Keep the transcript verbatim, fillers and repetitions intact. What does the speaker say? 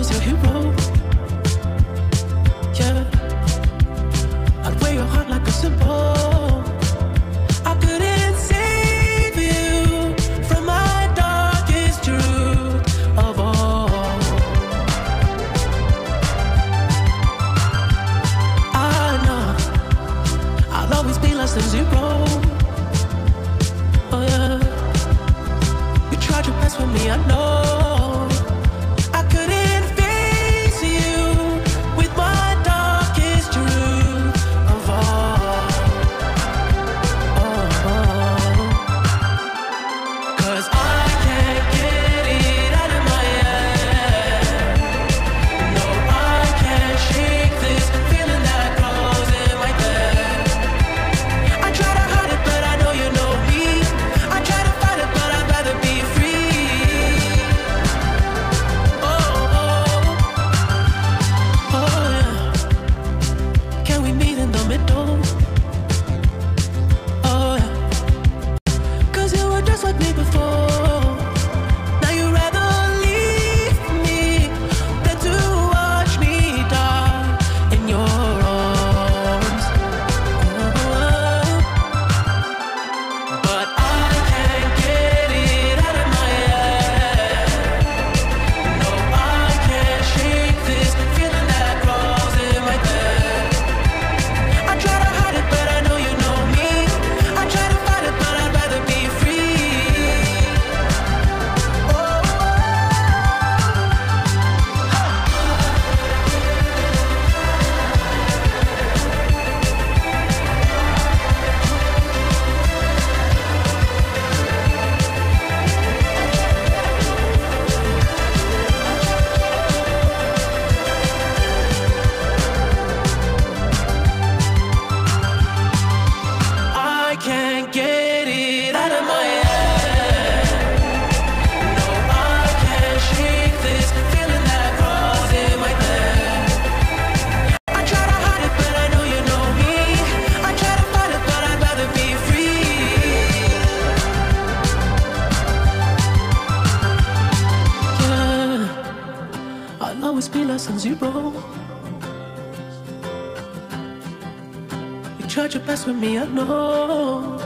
was your hero. Yeah, I'd wear your heart like a symbol. I couldn't save you from my darkest truth of all. I know I'll always be less than zero. Oh yeah, you tried your best with me, I know. Always be less than zero. You tried your best with me, I know.